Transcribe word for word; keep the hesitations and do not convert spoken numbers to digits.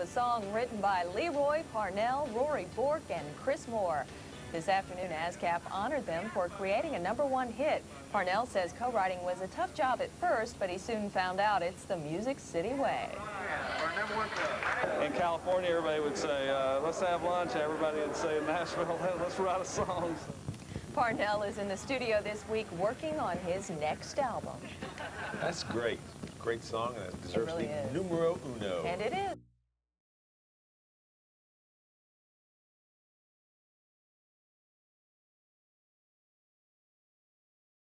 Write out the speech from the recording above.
a song written by Lee Roy Parnell, Rory, Bourke, and Cris. This afternoon, ASCAP honored them for creating a number one hit. Parnell says co-writing was a tough job at first, but he soon found out it's the Music City way. In California, everybody would say, uh, let's have lunch. Everybody would say in Nashville, let's write a song. Parnell is in the studio this week working on his next album. That's great. Great song, and it deserves really the is. numero